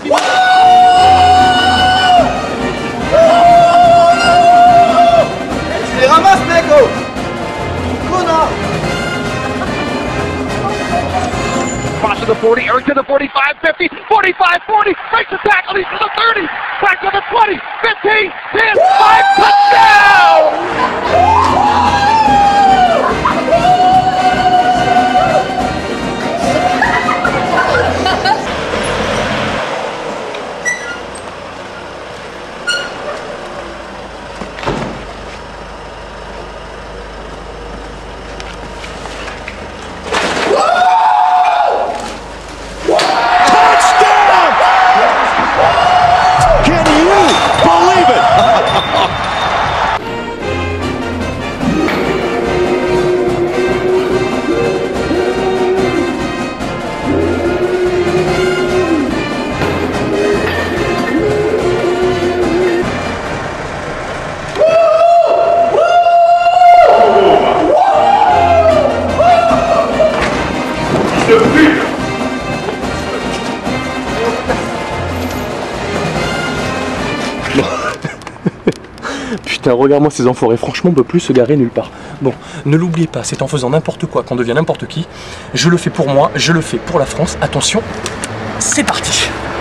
Tu les ramasses, mec, oh! Connard! Cross to the 40, or to the 45, 50, 45, 40, breaks the tackle, he's to the 30, back to the 20, 15, 10, 5, touchdown! Putain, regarde-moi ces enfoirés, franchement on peut plus se garer nulle part. Bon, ne l'oubliez pas, c'est en faisant n'importe quoi qu'on devient n'importe qui. Je le fais pour moi, je le fais pour la France. Attention, c'est parti.